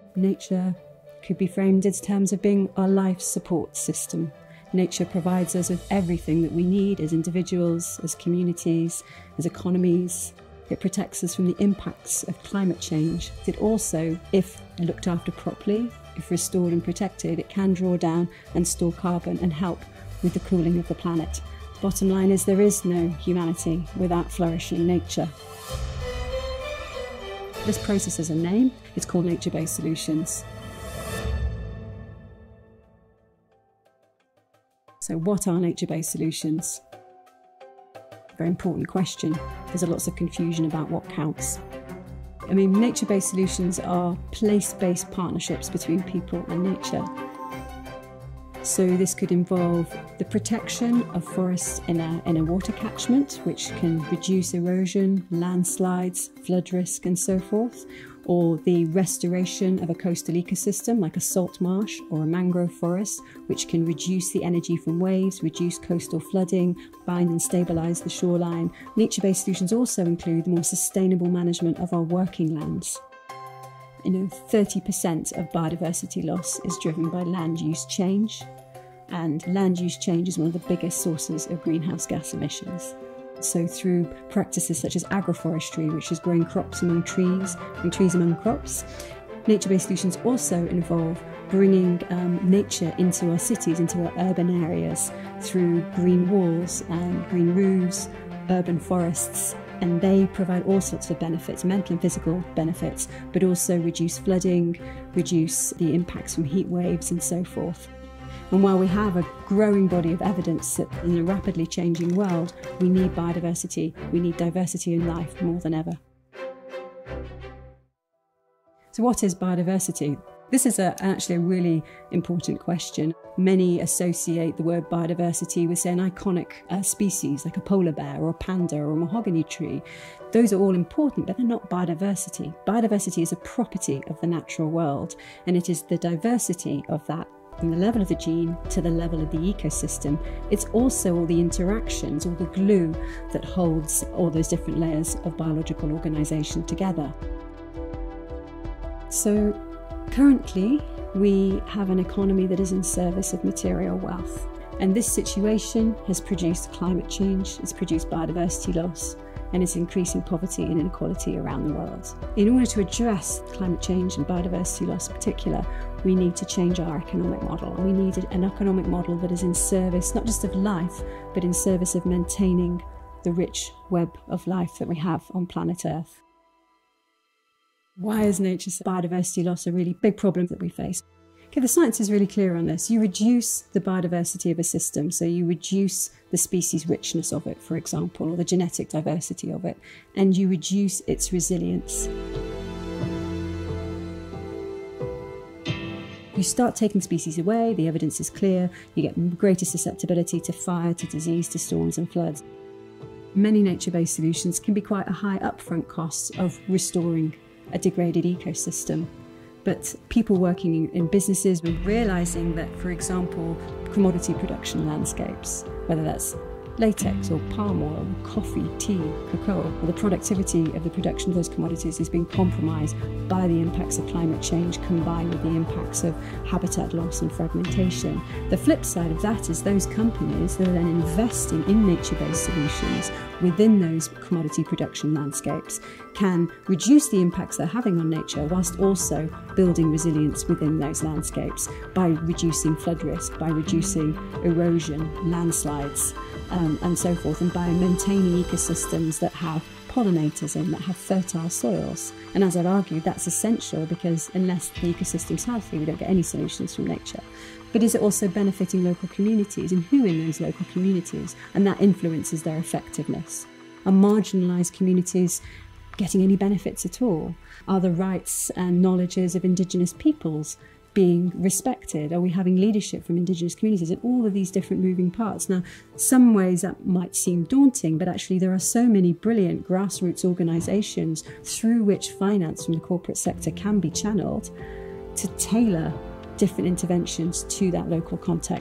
Nature could be framed in terms of being our life support system. Nature provides us with everything that we need as individuals, as communities, as economies. It protects us from the impacts of climate change. It also, if looked after properly, if restored and protected, it can draw down and store carbon and help with the cooling of the planet. The bottom line is there is no humanity without flourishing nature. This process has a name. It's called nature-based solutions. So what are nature-based solutions? Very important question. There's lots of confusion about what counts. I mean, nature-based solutions are place-based partnerships between people and nature. So this could involve the protection of forests in a water catchment, which can reduce erosion, landslides, flood risk and so forth, or the restoration of a coastal ecosystem like a salt marsh or a mangrove forest, which can reduce the energy from waves, reduce coastal flooding, bind and stabilise the shoreline. Nature-based solutions also include the more sustainable management of our working lands. 30% of biodiversity loss is driven by land use change, and land use change is one of the biggest sources of greenhouse gas emissions. So through practices such as agroforestry, which is growing crops among trees and trees among crops, nature-based solutions also involve bringing nature into our cities, into our urban areas through green walls and green roofs, urban forests, and they provide all sorts of benefits, mental and physical benefits, but also reduce flooding, reduce the impacts from heat waves and so forth. And while we have a growing body of evidence that in a rapidly changing world, we need biodiversity, we need diversity in life more than ever. So what is biodiversity? This is actually a really important question. Many associate the word biodiversity with, say, an iconic species like a polar bear or a panda or a mahogany tree. Those are all important, but they're not biodiversity. Biodiversity is a property of the natural world, and it is the diversity of that from the level of the gene to the level of the ecosystem. It's also all the interactions, all the glue that holds all those different layers of biological organisation together. So currently, we have an economy that is in service of material wealth. And this situation has produced climate change, it's produced biodiversity loss, and it's increasing poverty and inequality around the world. In order to address climate change and biodiversity loss in particular, we need to change our economic model. We need an economic model that is in service, not just of life, but in service of maintaining the rich web of life that we have on planet Earth. Why is nature's biodiversity loss a really big problem that we face? Okay, the science is really clear on this. You reduce the biodiversity of a system, so you reduce the species richness of it, for example, or the genetic diversity of it, and you reduce its resilience. You start taking species away, the evidence is clear, you get greater susceptibility to fire, to disease, to storms and floods. Many nature-based solutions can be quite a high upfront cost of restoring a degraded ecosystem. But people working in businesses are realising that, for example, commodity production landscapes, whether that's latex or palm oil, coffee, tea, cocoa, or the productivity of the production of those commodities is being compromised by the impacts of climate change combined with the impacts of habitat loss and fragmentation. The flip side of that is those companies that are then investing in nature-based solutions within those commodity production landscapes can reduce the impacts they're having on nature whilst also building resilience within those landscapes by reducing flood risk, by reducing erosion, landslides, and so forth, and by maintaining ecosystems that have pollinators in, that have fertile soils. And as I've argued, that's essential because unless the ecosystem's healthy, we don't get any solutions from nature. But is it also benefiting local communities, and who in those local communities? And that influences their effectiveness. Are marginalised communities getting any benefits at all? Are the rights and knowledges of indigenous peoples being respected? Are we having leadership from indigenous communities and all of these different moving parts? Now, some ways that might seem daunting, but actually there are so many brilliant grassroots organisations through which finance from the corporate sector can be channeled to tailor different interventions to that local context.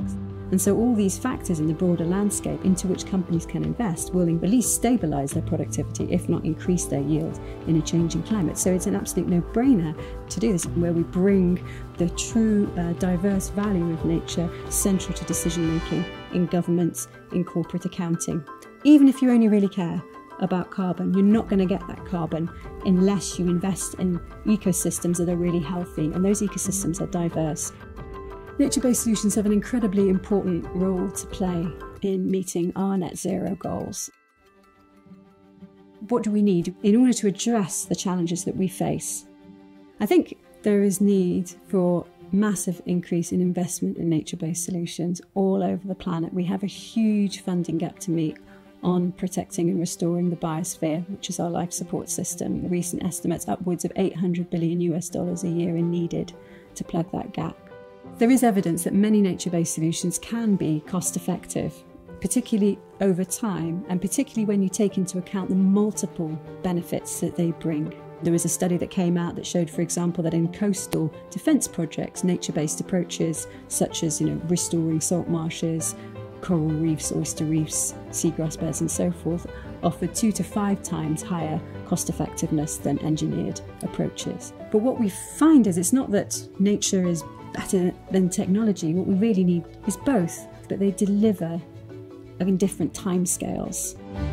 And so all these factors in the broader landscape into which companies can invest will at least stabilise their productivity, if not increase their yield in a changing climate. So it's an absolute no-brainer to do this, where we bring the true diverse value of nature central to decision-making in governments, in corporate accounting. Even if you only really care about carbon, you're not going to get that carbon unless you invest in ecosystems that are really healthy, and those ecosystems are diverse. Nature-based solutions have an incredibly important role to play in meeting our net zero goals. What do we need in order to address the challenges that we face? I think there is need for massive increase in investment in nature-based solutions all over the planet. We have a huge funding gap to meet on protecting and restoring the biosphere, which is our life support system. The recent estimates upwards of $800 billion a year are needed to plug that gap. There is evidence that many nature-based solutions can be cost-effective, particularly over time, and particularly when you take into account the multiple benefits that they bring. There was a study that came out that showed, for example, that in coastal defence projects, nature-based approaches such as restoring salt marshes, coral reefs, oyster reefs, seagrass beds and so forth, offered 2 to 5 times higher cost effectiveness than engineered approaches. But what we find is it's not that nature is better than technology. What we really need is both, but they deliver in different timescales.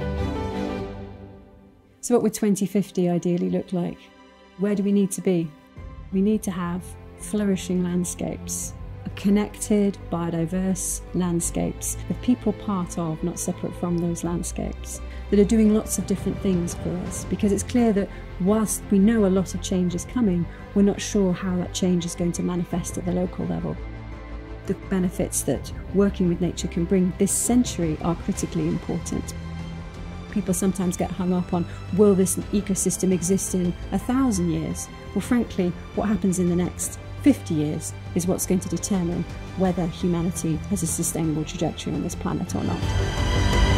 So what would 2050 ideally look like? Where do we need to be? We need to have flourishing landscapes, connected, biodiverse landscapes with people part of, not separate from those landscapes, that are doing lots of different things for us. Because it's clear that whilst we know a lot of change is coming, we're not sure how that change is going to manifest at the local level. The benefits that working with nature can bring this century are critically important. People sometimes get hung up on, will this ecosystem exist in 1,000 years? Well, frankly, what happens in the next 50 years is what's going to determine whether humanity has a sustainable trajectory on this planet or not.